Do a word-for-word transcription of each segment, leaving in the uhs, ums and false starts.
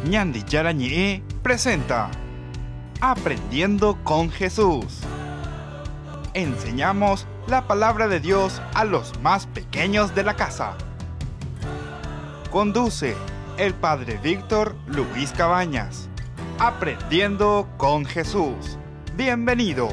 Ñandi Yarañe presenta Aprendiendo con Jesús. Enseñamos la palabra de Dios a los más pequeños de la casa. Conduce el Padre Víctor Luis Cabañas. Aprendiendo con Jesús. Bienvenidos.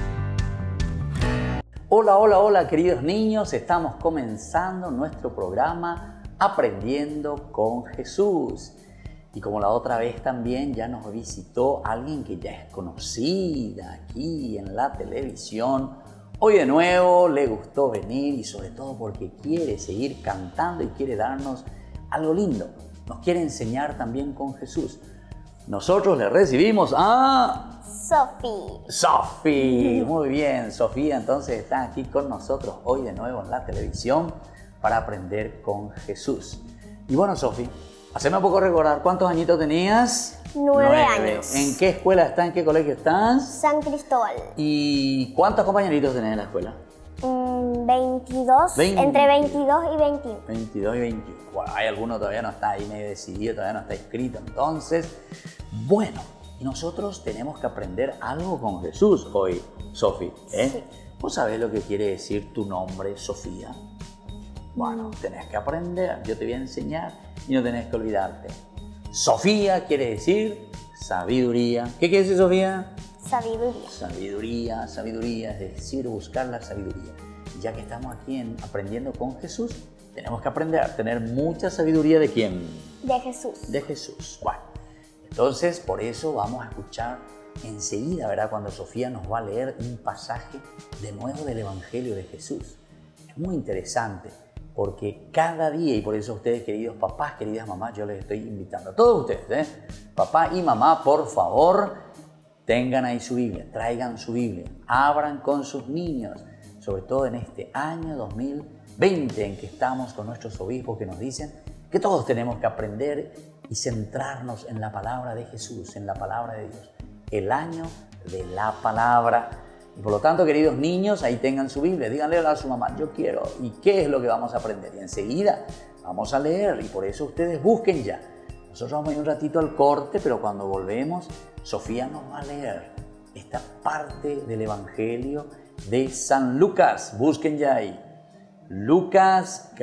Hola, hola, hola, queridos niños. Estamos comenzando nuestro programa Aprendiendo con Jesús. Y como la otra vez también ya nos visitó alguien que ya es conocida aquí en la televisión. Hoy de nuevo le gustó venir y sobre todo porque quiere seguir cantando y quiere darnos algo lindo. Nos quiere enseñar también con Jesús. Nosotros le recibimos a... Sofía. Sofía, muy bien. Sofía entonces está aquí con nosotros hoy de nuevo en la televisión para aprender con Jesús. Y bueno, Sofía, haceme un poco recordar, ¿cuántos añitos tenías? Nueve, Nueve años. ¿En qué escuela estás? ¿En qué colegio estás? San Cristóbal. ¿Y cuántos compañeritos tenés en la escuela? Mm, veintidós, veinte. Entre veintidós y veintiuno. veintidós y veintiuno. Bueno, hay alguno todavía no está ahí medio decidido, todavía no está inscrito. Entonces, bueno, y nosotros tenemos que aprender algo con Jesús hoy, Sofía. ¿eh? Sí. ¿Vos sabés lo que quiere decir tu nombre, Sofía? Bueno, tenés que aprender, yo te voy a enseñar y no tenés que olvidarte. Sofía quiere decir sabiduría. ¿Qué quiere decir Sofía? Sabiduría. Sabiduría, sabiduría, es decir, buscar la sabiduría. Ya que estamos aquí en Aprendiendo con Jesús, tenemos que aprender a tener mucha sabiduría. ¿De quién? De Jesús. De Jesús. Bueno, entonces por eso vamos a escuchar enseguida, ¿verdad? Cuando Sofía nos va a leer un pasaje de nuevo del Evangelio de Jesús. Es muy interesante. Porque cada día, y por eso ustedes, queridos papás, queridas mamás, yo les estoy invitando a todos ustedes, ¿eh? Papá y mamá, por favor, tengan ahí su Biblia, traigan su Biblia, abran con sus niños, sobre todo en este año dos mil veinte en que estamos con nuestros obispos que nos dicen que todos tenemos que aprender y centrarnos en la palabra de Jesús, en la palabra de Dios, el año de la palabra. Y por lo tanto, queridos niños, ahí tengan su Biblia, díganle a su mamá, yo quiero, ¿y qué es lo que vamos a aprender? Y enseguida vamos a leer, y por eso ustedes busquen ya. Nosotros vamos a ir un ratito al corte, pero cuando volvemos, Sofía nos va a leer esta parte del Evangelio de San Lucas. Busquen ya ahí. Lucas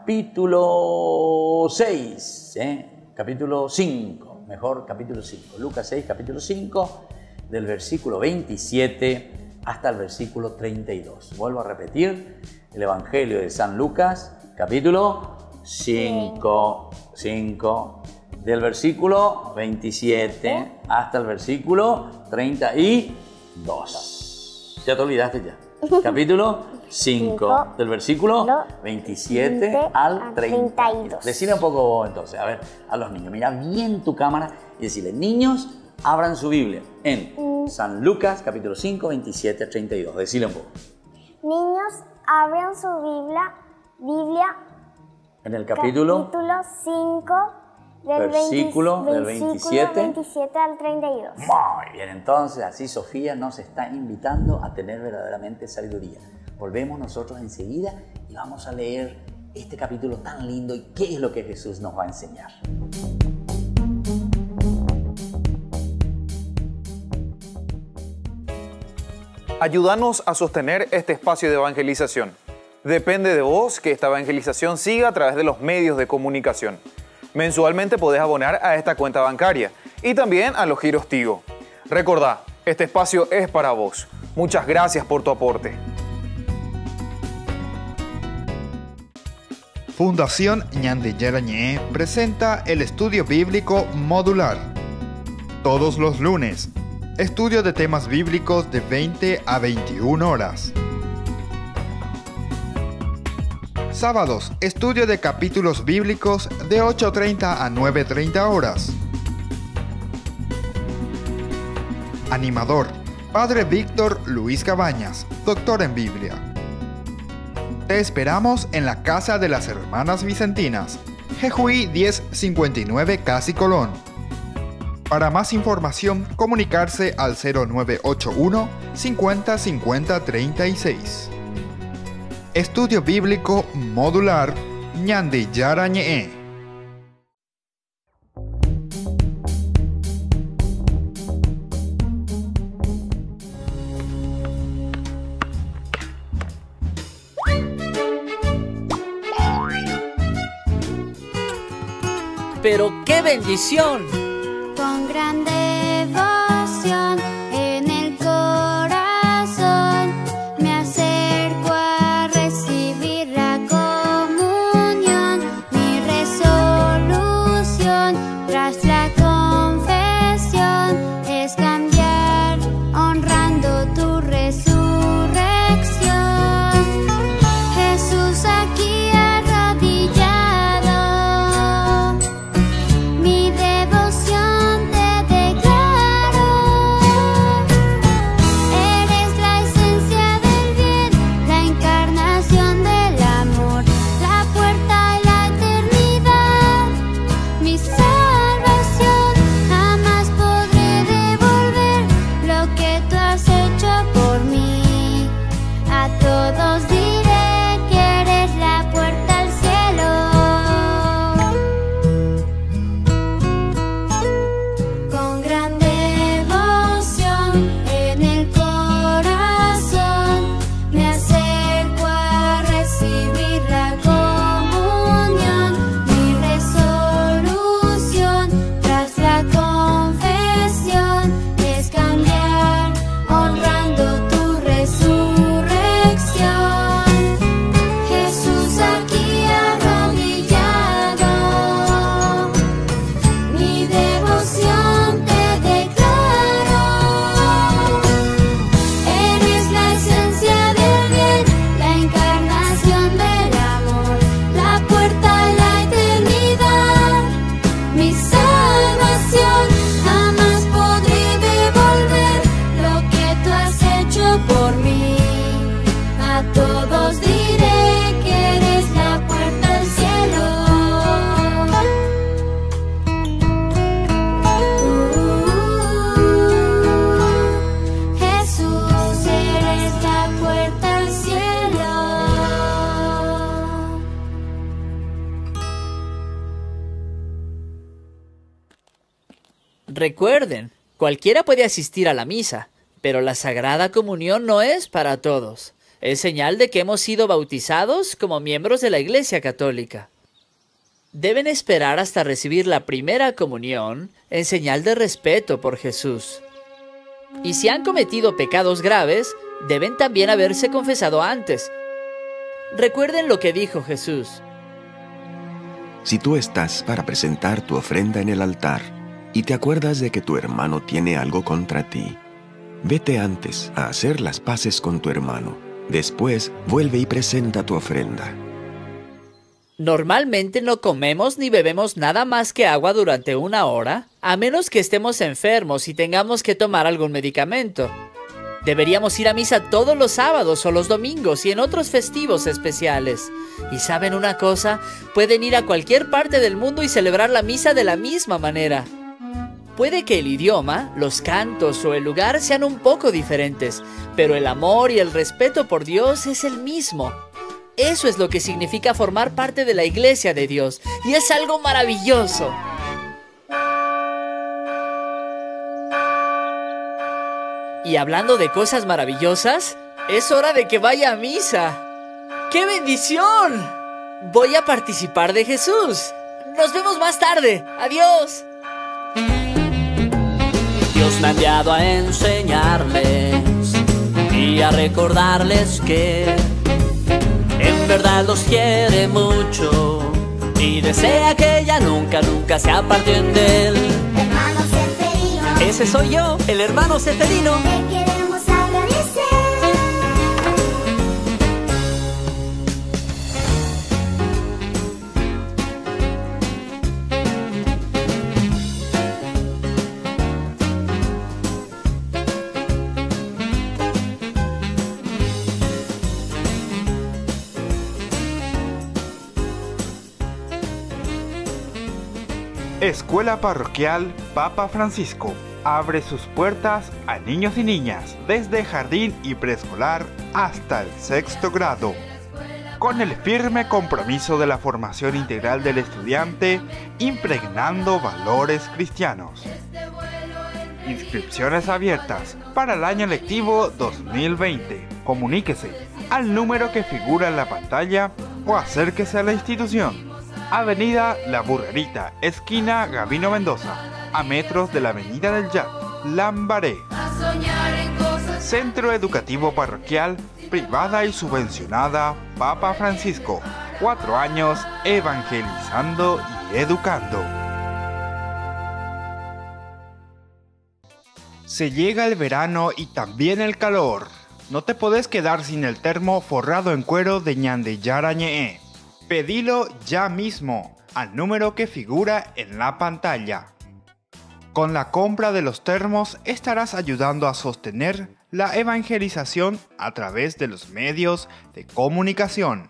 capítulo seis, ¿eh? capítulo cinco, mejor capítulo cinco. Lucas seis, capítulo cinco, del versículo veintisiete hasta el versículo treinta y dos. Vuelvo a repetir, el Evangelio de San Lucas, capítulo cinco, cinco, del versículo veintisiete hasta el versículo treinta y dos. Ya te olvidaste ya. Capítulo cinco, del versículo veintisiete al treinta y dos. Decile un poco entonces, a ver, a los niños, mira bien tu cámara y decirle, niños, abran su Biblia en San Lucas, capítulo cinco, veintisiete a treinta y dos. Decile un poco. Niños, abran su Biblia, Biblia en el capítulo, capítulo cinco, del versículo, veinte, del veintisiete, veintisiete al treinta y dos. Muy bien, entonces así Sofía nos está invitando a tener verdaderamente sabiduría. Volvemos nosotros enseguida y vamos a leer este capítulo tan lindo y qué es lo que Jesús nos va a enseñar. Ayúdanos a sostener este espacio de evangelización. Depende de vos que esta evangelización siga a través de los medios de comunicación. Mensualmente podés abonar a esta cuenta bancaria y también a los giros Tigo. Recordá, este espacio es para vos. Muchas gracias por tu aporte. Fundación Ñandi Yarañe presenta el estudio bíblico modular. Todos los lunes. Estudio de temas bíblicos de veinte a veintiuna horas. Sábados, estudio de capítulos bíblicos de ocho treinta a nueve treinta horas. Animador, Padre Víctor Luis Cabañas, doctor en Biblia. Te esperamos en la Casa de las Hermanas Vicentinas, Jejuí diez cincuenta y nueve Casi Colón. Para más información, comunicarse al cero nueve ocho uno, cincuenta, cincuenta, treinta y seis. Estudio Bíblico Modular Ñandi Yarañe. pero ¡qué bendición! Con gran devoción en el corazón me acerco a recibir la comunión. Mi resolución tras la confesión es cambiar honrando tu resurrección. Jesús, aquí arrodillado, mi devoción te declaro. Eres la esencia del bien, la encarnación del amor, la puerta a la eternidad, mi salvación. Jamás podré devolver lo que tú has hecho por mí. A todos diré que eres la puerta al cielo. Con gran devoción en el corazón me acerco a recibir la comunión. Mi resolución tras la confesión es cambiar honrando tu resurrección. Jesús, aquí arrodillado, mi devoción te declaro. Eres la esencia del bien, la encarnación del amor, la puerta a la eternidad, mi salvación. Jamás podré devolver lo que tú has hecho por mí. A todos diré que eres la puerta al cielo. Uh, Jesús, eres la puerta al cielo. Recuerden, cualquiera puede asistir a la misa, pero la Sagrada Comunión no es para todos. Es señal de que hemos sido bautizados como miembros de la Iglesia Católica. Deben esperar hasta recibir la primera comunión en señal de respeto por Jesús. Y si han cometido pecados graves, deben también haberse confesado antes. Recuerden lo que dijo Jesús. Si tú estás para presentar tu ofrenda en el altar y te acuerdas de que tu hermano tiene algo contra ti, vete antes a hacer las paces con tu hermano. Después, vuelve y presenta tu ofrenda. Normalmente no comemos ni bebemos nada más que agua durante una hora, a menos que estemos enfermos y tengamos que tomar algún medicamento. Deberíamos ir a misa todos los sábados o los domingos y en otros festivos especiales. Y ¿saben una cosa? Pueden ir a cualquier parte del mundo y celebrar la misa de la misma manera. Puede que el idioma, los cantos o el lugar sean un poco diferentes, pero el amor y el respeto por Dios es el mismo. Eso es lo que significa formar parte de la Iglesia de Dios, y es algo maravilloso. Y hablando de cosas maravillosas, es hora de que vaya a misa. ¡Qué bendición! Voy a participar de Jesús. Nos vemos más tarde. Adiós. Dios me ha enviado a enseñarles y a recordarles que en verdad los quiere mucho y desea que ella nunca, nunca se aparten de él. Hermano Ceferino, Ese soy yo, el hermano Ceferino. te queremos agradecer. Escuela Parroquial Papa Francisco abre sus puertas a niños y niñas desde jardín y preescolar hasta el sexto grado, con el firme compromiso de la formación integral del estudiante, impregnando valores cristianos. Inscripciones abiertas para el año lectivo dos mil veinte. Comuníquese al número que figura en la pantalla o acérquese a la institución. Avenida La Burrerita, esquina Gabino Mendoza, a metros de la Avenida del Yat, Lambaré. Centro Educativo Parroquial, privada y subvencionada Papa Francisco. Cuatro años evangelizando y educando. Se llega el verano y también el calor. No te podés quedar sin el termo forrado en cuero de Ñandeyara Ñe'e. Pedilo ya mismo al número que figura en la pantalla. Con la compra de los termos estarás ayudando a sostener la evangelización a través de los medios de comunicación.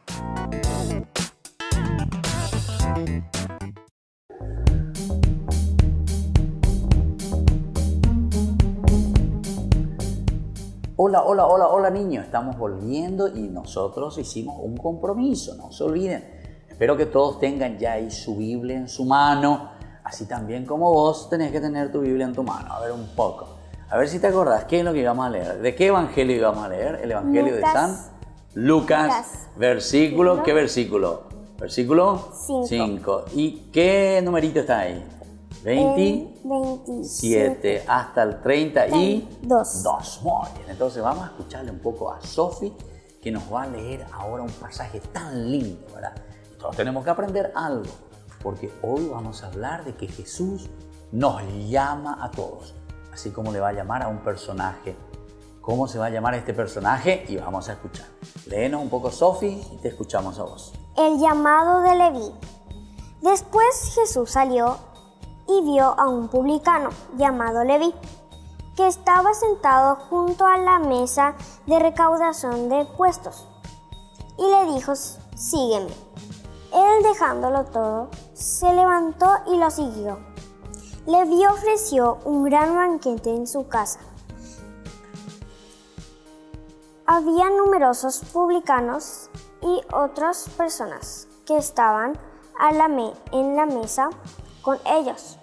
Hola, hola, hola, hola niños, estamos volviendo y nosotros hicimos un compromiso, no se olviden. Espero que todos tengan ya ahí su Biblia en su mano, así también como vos tenés que tener tu Biblia en tu mano. A ver un poco, a ver si te acordás, ¿qué es lo que íbamos a leer? ¿De qué evangelio íbamos a leer? El evangelio Lucas. de San Lucas, Lucas. versículo, ¿No? ¿qué versículo? Versículo Cinco. cinco. ¿Y qué numerito está ahí? veintisiete. veintisiete. Hasta el treinta y Dos. dos. Muy bien, entonces vamos a escucharle un poco a Sofi, que nos va a leer ahora un pasaje tan lindo, ¿verdad? Todos tenemos que aprender algo, porque hoy vamos a hablar de que Jesús nos llama a todos, así como le va a llamar a un personaje. ¿Cómo se va a llamar este personaje? Y vamos a escuchar. Léenos un poco, Sofi, y te escuchamos a vos. El llamado de Leví. Después Jesús salió y vio a un publicano llamado Leví, que estaba sentado junto a la mesa de recaudación de impuestos, y le dijo: sígueme. Él, dejándolo todo, se levantó y lo siguió. Leví ofreció un gran banquete en su casa. Había numerosos publicanos y otras personas que estaban a la me- en la mesa con ellos.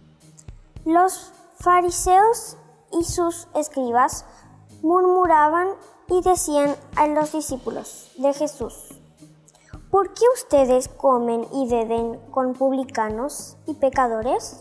Los fariseos y sus escribas murmuraban y decían a los discípulos de Jesús: ¿por qué ustedes comen y beben con publicanos y pecadores?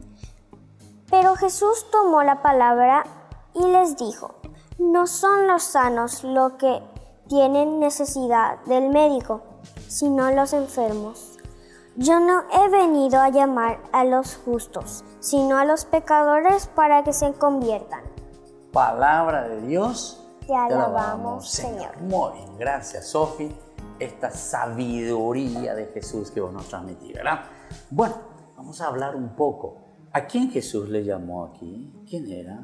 Pero Jesús tomó la palabra y les dijo: no son los sanos los que tienen necesidad del médico, sino los enfermos. Yo no he venido a llamar a los justos, sino a los pecadores para que se conviertan. Palabra de Dios. Te alabamos, Señor. Muy bien, gracias, Sofi. Esta sabiduría de Jesús que vos nos transmitís, ¿verdad? Bueno, vamos a hablar un poco. ¿A quién Jesús le llamó aquí? ¿Quién era?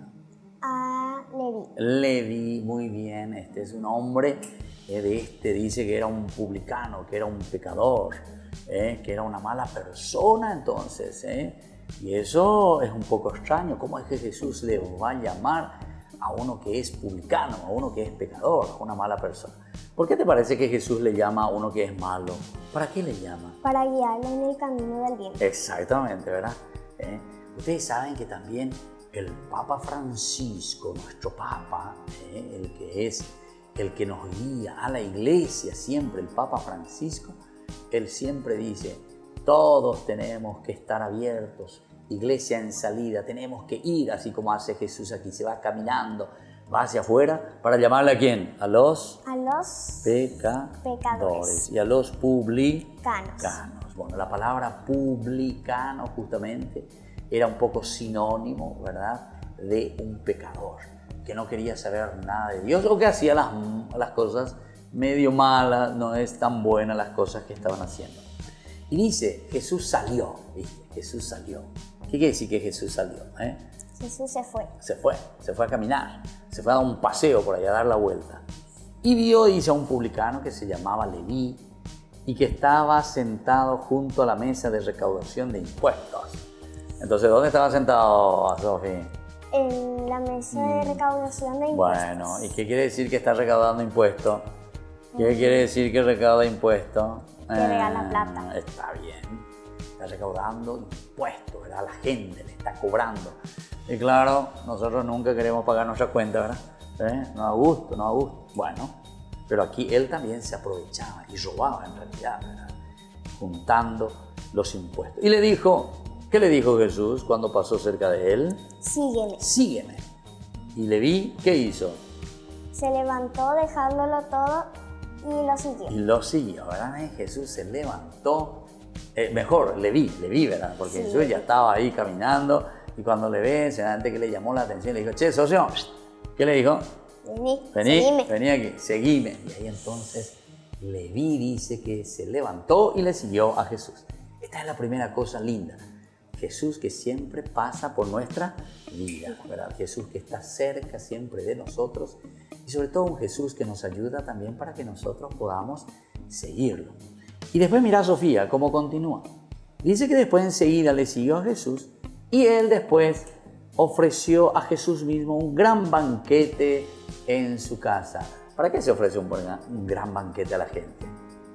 A Leví. Leví, muy bien. Este es un hombre, eh, de este dice que era un publicano, que era un pecador, eh, que era una mala persona entonces. Eh. Y eso es un poco extraño. ¿Cómo es que Jesús le va a llamar a uno que es publicano, a uno que es pecador, a una mala persona? ¿Por qué te parece que Jesús le llama a uno que es malo? ¿Para qué le llama? Para guiarlo en el camino del bien. Exactamente, ¿verdad? ¿Eh? Ustedes saben que también el Papa Francisco, nuestro Papa, ¿eh? el que es el que nos guía a la iglesia siempre, el Papa Francisco, él siempre dice: todos tenemos que estar abiertos, iglesia en salida, tenemos que ir, así como hace Jesús aquí, se va caminando, va hacia afuera, para llamarle a quién, a los, a los pecadores, pecadores y a los publicanos. Canos. Bueno, la palabra publicano justamente era un poco sinónimo, ¿verdad?, de un pecador, que no quería saber nada de Dios o que hacía las, las cosas medio malas, no es tan buenas las cosas que estaban haciendo. Y dice, Jesús salió, ¿viste? Jesús salió. ¿Qué quiere decir que Jesús salió? ¿Eh? Jesús se fue. Se fue, se fue a caminar, se fue a dar un paseo por allá, a dar la vuelta. Y vio, dice, a un publicano que se llamaba Leví y que estaba sentado junto a la mesa de recaudación de impuestos. Entonces, ¿dónde estaba sentado, Sofía? En la mesa de recaudación de impuestos. Bueno, ¿y qué quiere decir que está recaudando impuestos? ¿Qué quiere decir que recauda impuestos? Que regala plata. Está bien. Está recaudando impuestos, ¿verdad? La gente le está cobrando. Y claro, nosotros nunca queremos pagar nuestra cuenta, ¿verdad? ¿Eh? No da gusto, no da gusto. Bueno, pero aquí él también se aprovechaba y robaba en realidad, ¿verdad? juntando los impuestos. Y le dijo, ¿qué le dijo Jesús cuando pasó cerca de él? Sígueme. Sígueme. Y Leví, ¿qué hizo? Se levantó dejándolo todo y lo siguió. Y lo siguió, ¿verdad? Jesús se levantó, eh, mejor, Leví, Leví, ¿verdad? Porque Sí. Jesús ya estaba ahí caminando y cuando le ve, seguramente que le llamó la atención, le dijo, che, socio, ¿qué le dijo? Vení, Vení, seguime. vení aquí, seguime. Y ahí entonces Leví dice que se levantó y le siguió a Jesús. Esta es la primera cosa linda. Jesús que siempre pasa por nuestra vida, ¿verdad? Jesús que está cerca siempre de nosotros y sobre todo un Jesús que nos ayuda también para que nosotros podamos seguirlo. Y después mira a Sofía cómo continúa. Dice que después enseguida le siguió a Jesús y él después ofreció a Jesús mismo un gran banquete en su casa. ¿Para qué se ofrece un, un gran banquete a la gente?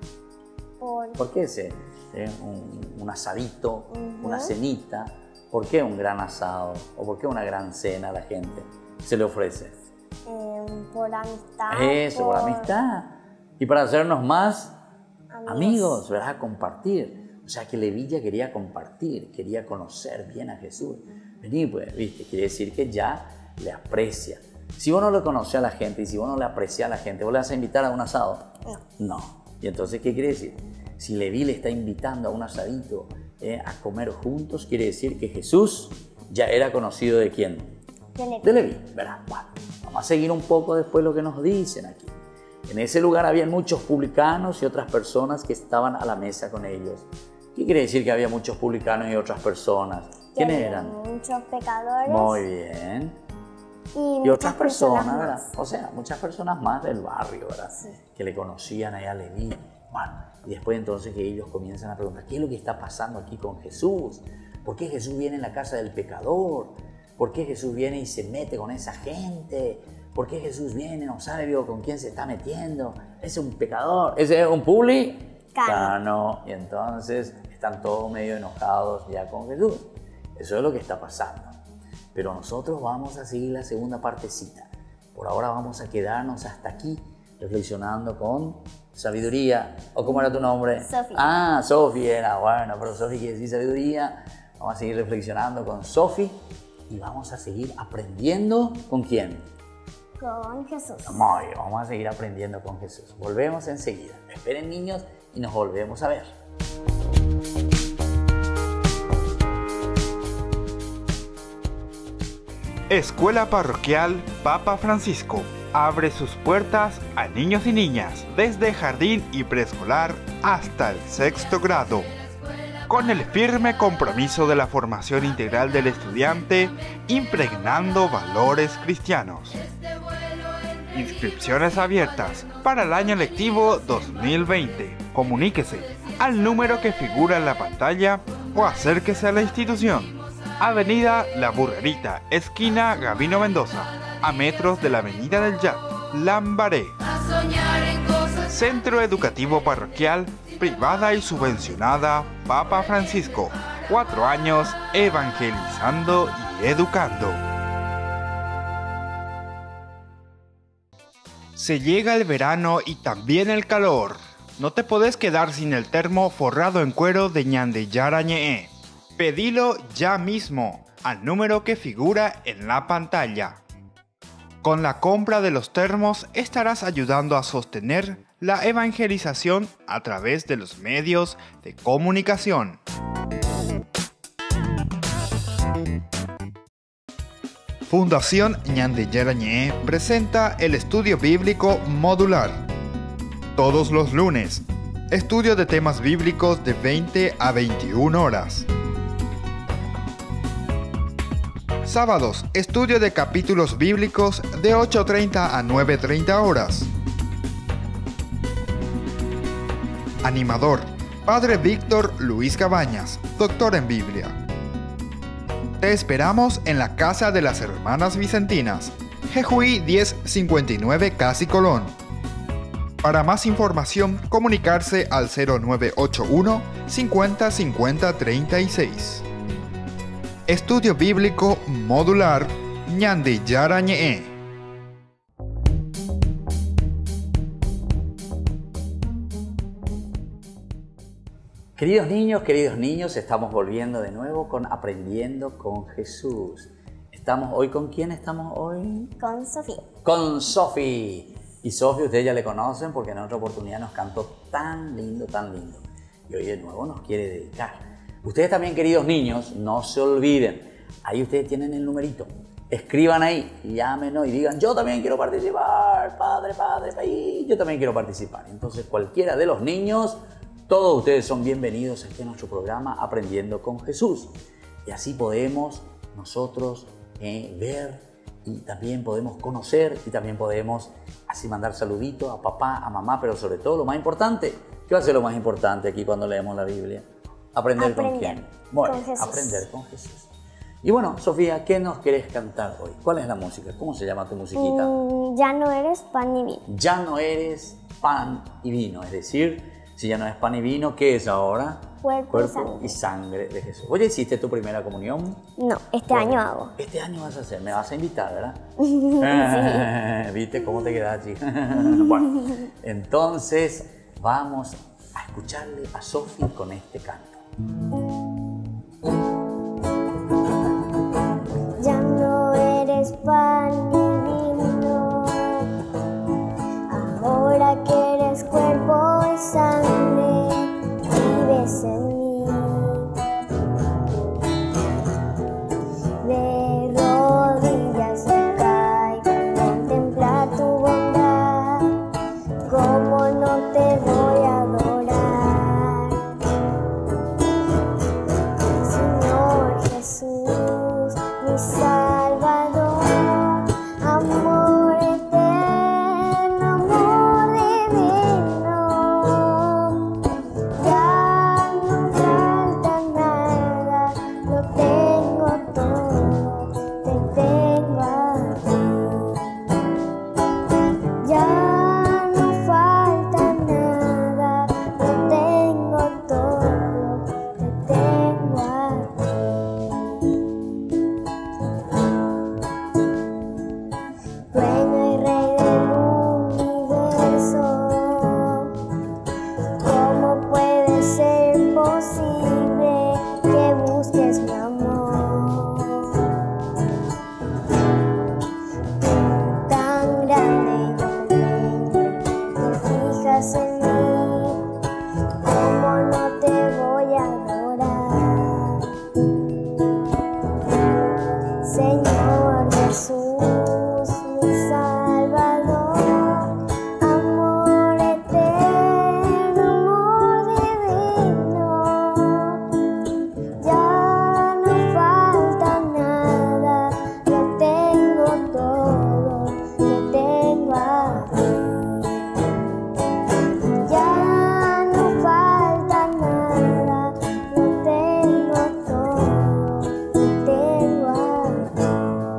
Por... ¿Por qué ese, eh, un, un asadito, Uh-huh. una cenita? ¿Por qué un gran asado? ¿O por qué una gran cena a la gente se le ofrece? eh, por amistad. Eso, por amistad. Y para hacernos más Amigos. amigos, ¿verdad? Compartir. O sea que Leví ya quería compartir, quería conocer bien a Jesús. Vení, pues, ¿viste? Quiere decir que ya le aprecia. Si vos no le conocés a la gente y si vos no le apreciás a la gente, ¿vos le vas a invitar a un asado? No. No. ¿Y entonces qué quiere decir? Si Leví le está invitando a un asadito eh, a comer juntos, quiere decir que Jesús ya era conocido de quién? De Leví. De Leví, ¿verdad? Bueno, vamos a seguir un poco después lo que nos dicen aquí. En ese lugar había muchos publicanos y otras personas que estaban a la mesa con ellos. ¿Qué quiere decir que había muchos publicanos y otras personas? ¿Quiénes Había eran? Muchos pecadores. Muy bien. Y, Y muchas otras personas, más. ¿verdad? O sea, muchas personas más del barrio, ¿verdad? Sí. Que le conocían ahí a Leví. Bueno, y después entonces que ellos comienzan a preguntar, ¿qué es lo que está pasando aquí con Jesús? ¿Por qué Jesús viene en la casa del pecador? ¿Por qué Jesús viene y se mete con esa gente? ¿Por qué Jesús viene, no sabe digo, con quién se está metiendo? Ese es un pecador, ese es un publicano. Y entonces están todos medio enojados ya con Jesús. Eso es lo que está pasando. Pero nosotros vamos a seguir la segunda partecita. Por ahora vamos a quedarnos hasta aquí, reflexionando con sabiduría. ¿O cómo era tu nombre? Sofi. Ah, Sofi era. Bueno, pero Sofi quiere decir sabiduría. Vamos a seguir reflexionando con Sofi y vamos a seguir aprendiendo. ¿Con quién? Con Jesús. Muy bien, vamos a seguir aprendiendo con Jesús. Volvemos enseguida. Esperen, niños, y nos volvemos a ver. Escuela Parroquial Papa Francisco abre sus puertas a niños y niñas desde jardín y preescolar hasta el sexto grado, con el firme compromiso de la formación integral del estudiante, impregnando valores cristianos. Inscripciones abiertas para el año lectivo dos mil veinte. Comuníquese al número que figura en la pantalla o acérquese a la institución. Avenida La Burrerita, esquina Gabino Mendoza, a metros de la Avenida del Yac, Lambaré. Centro Educativo Parroquial, privada y subvencionada Papa Francisco. Cuatro años evangelizando y educando. Se llega el verano y también el calor. No te podés quedar sin el termo forrado en cuero de Ñandeyara Ñe'e. Pedilo ya mismo al número que figura en la pantalla. Con la compra de los termos estarás ayudando a sostener la evangelización a través de los medios de comunicación. Fundación Ñandeyara Ñe'e presenta el estudio bíblico modular. Todos los lunes, estudio de temas bíblicos de veinte a veintiuna horas. Sábados, estudio de capítulos bíblicos de ocho treinta a nueve treinta horas. Animador, Padre Víctor Luis Cabañas, doctor en Biblia. Te esperamos en la Casa de las Hermanas Vicentinas, Jejuí diez cincuenta y nueve Casi Colón. Para más información, comunicarse al cero nueve ocho uno cincuenta cincuenta treinta y seis. Estudio Bíblico Modular Ñandeyara Ñe'e. Queridos niños, queridos niños, estamos volviendo de nuevo con Aprendiendo con Jesús. Estamos hoy, ¿con quién estamos hoy? Con Sofía. Con Sofi. Y Sofi, ustedes ya le conocen porque en otra oportunidad nos cantó tan lindo, tan lindo. Y hoy de nuevo nos quiere dedicar. Ustedes también, queridos niños, no se olviden. Ahí ustedes tienen el numerito. Escriban ahí, llámenos y digan, yo también quiero participar, padre, padre, país, yo también quiero participar. Entonces cualquiera de los niños, todos ustedes son bienvenidos aquí en nuestro programa Aprendiendo con Jesús. Y así podemos nosotros eh, ver y también podemos conocer y también podemos así mandar saluditos a papá, a mamá, pero sobre todo lo más importante, ¿qué va a ser lo más importante aquí cuando leemos la Biblia? Aprender, Aprender con quién. Bueno, con Jesús. aprender con Jesús. Y bueno, Sofía, ¿qué nos querés cantar hoy? ¿Cuál es la música? ¿Cómo se llama tu musiquita? Mm, ya no eres pan ni vino. Ya no eres pan y vino, es decir, si ya no es pan y vino, ¿qué es ahora? Cuerpo y sangre. y sangre de Jesús. Oye, ¿hiciste tu primera comunión? No, este Bueno, año hago. Este año vas a hacer, me vas a invitar, ¿verdad? ¿Viste cómo te quedas, chica? Bueno, entonces vamos a escucharle a Sofi con este canto. Ya no eres pan ni vino, ahora que eres cuerpo y sangre, vives en mí. De rodillas me caigo a contemplar tu bondad, cómo no te voy a adorar. Señor Jesús, mi Salvador, amor eterno, amor divino. Ya no falta nada, lo tengo todo, te tengo a ti. Ya no falta nada, lo tengo todo, te tengo a ti. Dueño y rey del universo, ¿cómo puede ser posible que busques mi amor? Tú tan grande y yo pequeño, te fijas en mí, ¿cómo no te voy a adorar? Señor Jesús, mi Salvador, amor eterno, amor divino. Ya no falta nada, lo tengo todo, te tengo a ti. Ya no falta nada, lo tengo todo, te tengo a ti.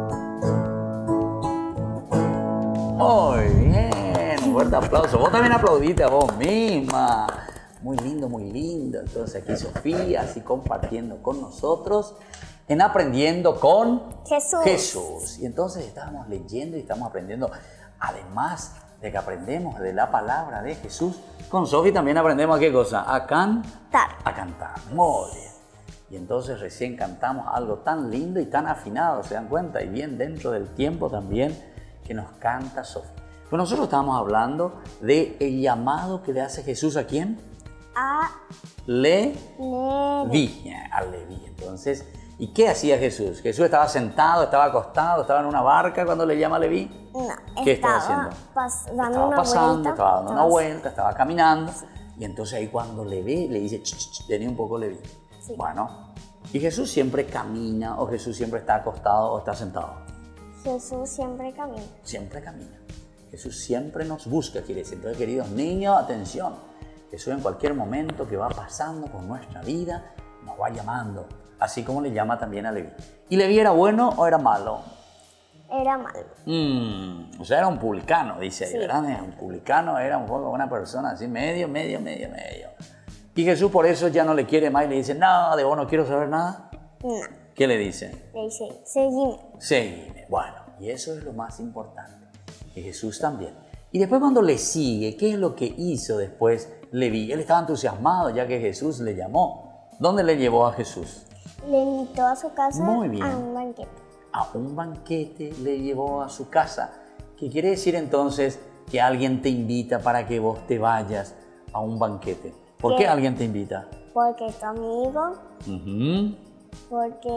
Muy bien, un fuerte aplauso. Vos también aplaudiste a vos misma. Muy lindo, muy lindo. Entonces aquí Sofía, así compartiendo con nosotros en Aprendiendo con Jesús. Jesús. Y entonces estábamos leyendo y estamos aprendiendo, además de que aprendemos de la palabra de Jesús, con Sofía también aprendemos a qué cosa, a cantar. A cantar, muy bien. Y entonces recién cantamos algo tan lindo y tan afinado, ¿se dan cuenta? Y bien dentro del tiempo también que nos canta Sofía. Pues nosotros estábamos hablando del llamado que le hace Jesús ¿a quién? A Leví. Levi. A Leví. Entonces, ¿y qué hacía Jesús? Jesús estaba sentado, estaba acostado, estaba en una barca cuando le llama a Leví. No, ¿Qué estaba estaba haciendo? pas- dando Estaba una pasando, vuelta. estaba dando una Estaba- vuelta, estaba caminando. Y entonces ahí cuando le ve, le dice, ch, ch, ch, vení un poco Leví. Sí. Bueno, y Jesús siempre camina, o Jesús siempre está acostado o está sentado. Jesús siempre camina. Siempre camina. Jesús siempre nos busca, quiere decir. Entonces, queridos niños, atención. Jesús en cualquier momento que va pasando por nuestra vida, nos va llamando. Así como le llama también a Leví. ¿Y Leví era bueno o era malo? Era malo. Mm, o sea, era un publicano, dice ahí, Sí. ¿verdad? Un publicano era un poco una persona así, medio, medio, medio, medio. Y Jesús por eso ya no le quiere más y le dice, no, de vos no quiero saber nada. No. ¿Qué le dice? Le dice, seguime. Seguime. Bueno, y eso es lo más importante. Que Jesús también Y después cuando le sigue, ¿qué es lo que hizo después Leví? Él estaba entusiasmado ya que Jesús le llamó. ¿Dónde le llevó a Jesús? Le invitó a su casa Muy bien. a un banquete. A un banquete le llevó a su casa. ¿Qué quiere decir entonces que alguien te invita para que vos te vayas a un banquete? ¿Por qué ¿Qué? alguien te invita? Porque es tu amigo, Ujú. porque...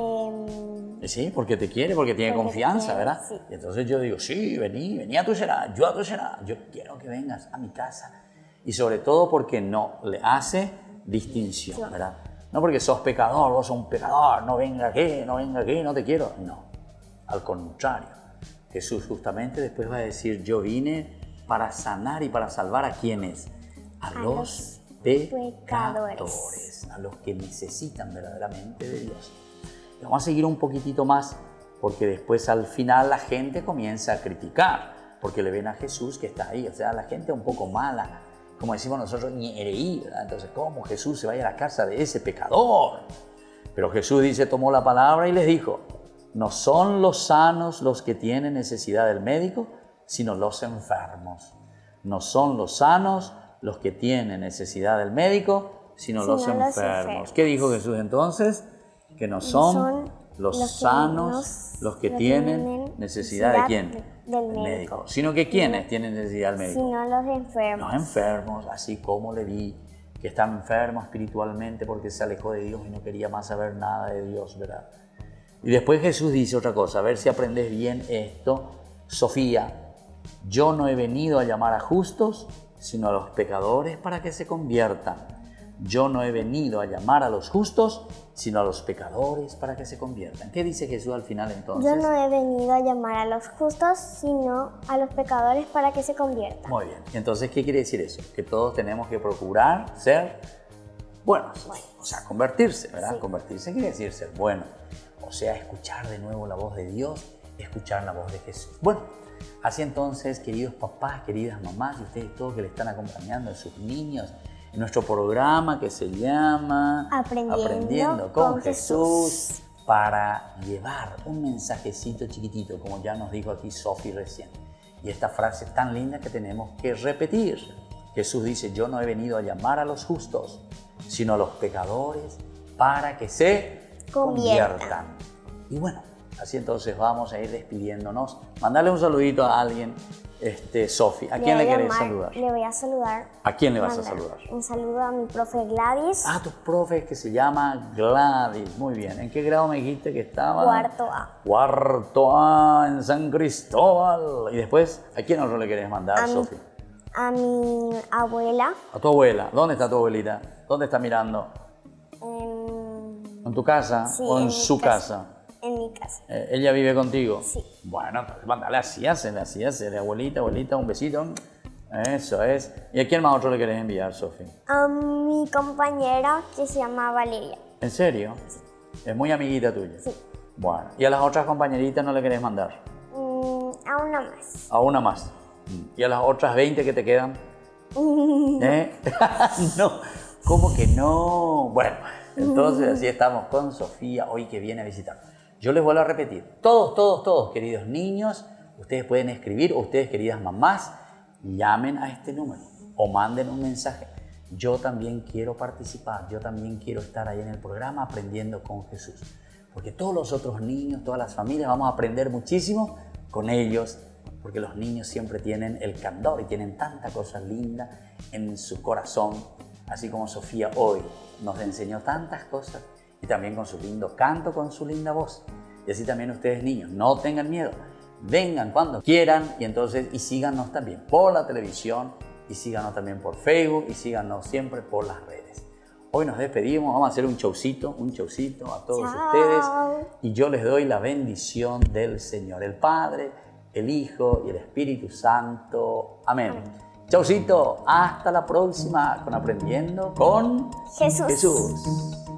mm, Sí, porque te quiere, porque tiene Porque te confianza, quiere, ¿verdad? sí. Y entonces yo digo, sí, vení, vení a tu será, yo a tu será, yo quiero que vengas a mi casa. Y sobre todo porque no le hace distinción, Sí. ¿verdad? No porque sos pecador, vos sos un pecador, no venga aquí, no venga aquí, no te quiero. No, al contrario. Jesús justamente después va a decir, yo vine para sanar y para salvar a quienes, a, A los, los pecadores, pecadores. a los que necesitan verdaderamente de Dios. Y vamos a seguir un poquitito más, porque después al final la gente comienza a criticar, porque le ven a Jesús que está ahí, o sea, la gente un poco mala, como decimos nosotros, ñereí, ¿verdad? Entonces, ¿cómo Jesús se vaya a la casa de ese pecador? Pero Jesús dice, tomó la palabra y les dijo, no son los sanos los que tienen necesidad del médico, sino los enfermos. No son los sanos los que tienen necesidad del médico, sino, Sino los, los enfermos. enfermos. ¿Qué dijo Jesús entonces? Que no son, son los, los que sanos nos- los que los que tienen tienen necesidad de quién? necesidad del médico. Sino que ¿quiénes tienen necesidad del médico? sino los enfermos. Los enfermos, así como Leví, que está enfermo espiritualmente porque se alejó de Dios y no quería más saber nada de Dios, ¿verdad? Y después Jesús dice otra cosa, a ver si aprendes bien esto. Sofía, yo no he venido a llamar a justos, sino a los pecadores para que se conviertan. Yo no he venido a llamar a los justos, sino a los pecadores para que se conviertan. ¿Qué dice Jesús al final entonces? Yo no he venido a llamar a los justos, sino a los pecadores para que se conviertan. Muy bien. Entonces, ¿qué quiere decir eso? Que todos tenemos que procurar ser buenos. O sea, convertirse, ¿verdad? Sí. Convertirse quiere decir ser bueno. O sea, escuchar de nuevo la voz de Dios, escuchar la voz de Jesús. Bueno, así entonces, queridos papás, queridas mamás y ustedes todos que le están acompañando a sus niños en nuestro programa que se llama Aprendiendo con, con Jesús, Jesús. para llevar un mensajecito chiquitito, como ya nos dijo aquí Sofi recién. Y esta frase tan linda que tenemos que repetir. Jesús dice, yo no he venido a llamar a los justos, sino a los pecadores para que se Conviertan. conviertan. Y bueno, así entonces vamos a ir despidiéndonos. Mandale un saludito a alguien, este, Sofi. ¿A quién voy le a querés llamar- saludar? Le voy a saludar. ¿A quién le vas a mandar saludar? Un saludo a mi profe Gladys, Ah, tu profe que se llama Gladys. Muy bien. ¿En qué grado me dijiste que estaba? cuarto A. Cuarto A en San Cristóbal. Y después, ¿a quién otro le querés mandar, A mi, Sofi? a mi abuela A tu abuela. ¿Dónde está tu abuelita? ¿Dónde está mirando? en, ¿En tu casa sí, o en, en mi su casa? casa. En mi casa. Eh, ¿Ella vive contigo? Sí. Bueno, entonces mandale así, hacele así, hacele. Abuelita, abuelita, un besito. Eso es. ¿Y a quién más otro le querés enviar, Sofi? A mi compañera que se llama Valeria. ¿En serio? Es muy amiguita tuya. Sí. Bueno, ¿y a las otras compañeritas no le querés mandar? Mm, a una más. A una más. ¿Y a las otras veinte que te quedan? ¿Eh? No, ¿cómo que no? Bueno, entonces así estamos con Sofía hoy que viene a visitar. Yo les vuelvo a repetir, todos, todos, todos, queridos niños, ustedes pueden escribir, o ustedes, queridas mamás, llamen a este número o manden un mensaje. Yo también quiero participar, yo también quiero estar ahí en el programa aprendiendo con Jesús. Porque todos los otros niños, todas las familias, vamos a aprender muchísimo con ellos, porque los niños siempre tienen el candor y tienen tanta cosa linda en su corazón, así como Sofía hoy nos enseñó tantas cosas y también con su lindo canto, con su linda voz. Y así también ustedes niños, no tengan miedo, vengan cuando quieran y entonces y síganos también por la televisión y síganos también por Facebook y síganos siempre por las redes. Hoy nos despedimos, vamos a hacer un showcito, un showcito a todos Chao. ustedes y yo les doy la bendición del Señor, el Padre, el Hijo y el Espíritu Santo. Amén. Chaucito, hasta la próxima con Aprendiendo con Jesús. Jesús.